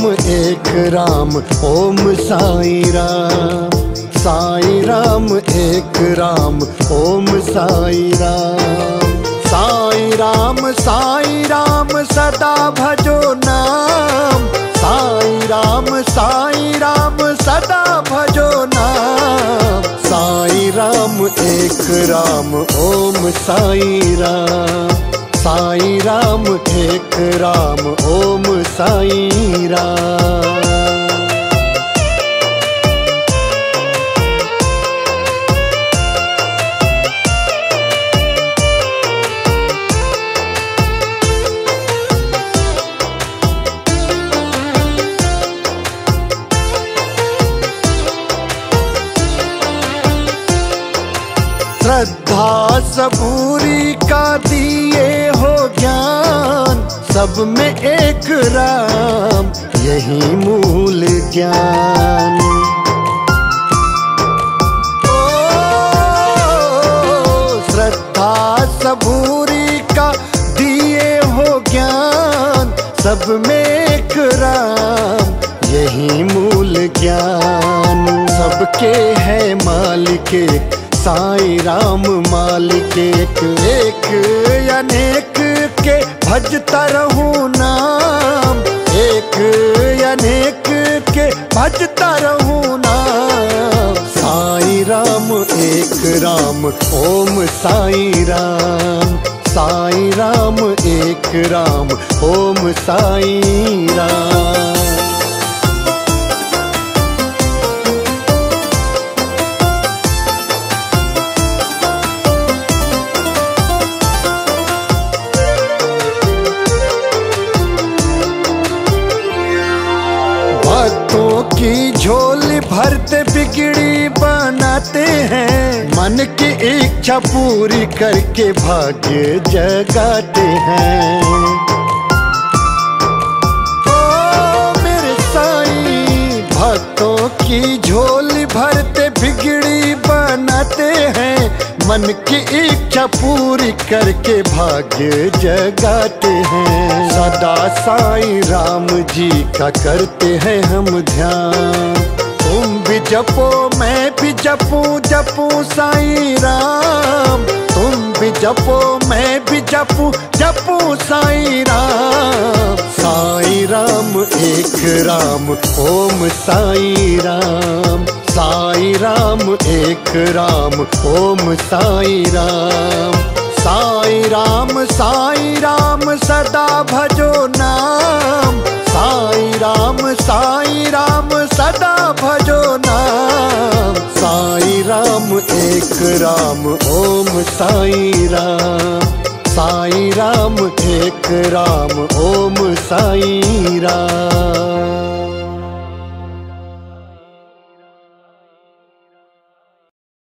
एक राम ओम साई राम। साई राम एक राम ओम साई राम। साई राम सदा भजो नाम। साई राम सदा भजो नाम। साई राम एक राम ओम साई राम। साई राम एक राम ओम साई राम। श्रद्धा सबूरी का दिए हो ज्ञान। सब में एक राम यही मूल ज्ञान। श्रद्धा सबूरी का दिए हो ज्ञान। सब में एक राम यही मूल ज्ञान। सबके है मालिक एक साई राम मालिक एक। एक अनेक के भजता रहूं नाम। एक अनेक के भजता रहूं नाम। साई राम एक राम ओम साई राम। साई राम एक राम ओम साई राम। भक्तों की झोली भरते बिगड़ी बनाते हैं। मन की इच्छा पूरी करके भाग्य जगाते हैं। ओ मेरे साईं भक्तों की झोली भरते बिगड़ी बनाते हैं। मन की इच्छा पूरी करके भाग्य जगाते हैं। सदा साईं राम जी का करते हैं हम ध्यान। तुम भी जपो मैं भी जपूं जपूं साईं राम। तुम भी जपो मैं भी जपूं जपूं साईं राम। साईं राम एक राम ओम साईं राम। साईं राम एक राम ओम साईं राम। साईं राम सदा भजो नाम। साईं राम सदा भजो नाम। साईं राम एक राम ओम साईं राम। साईं राम एक राम ओम साईं राम।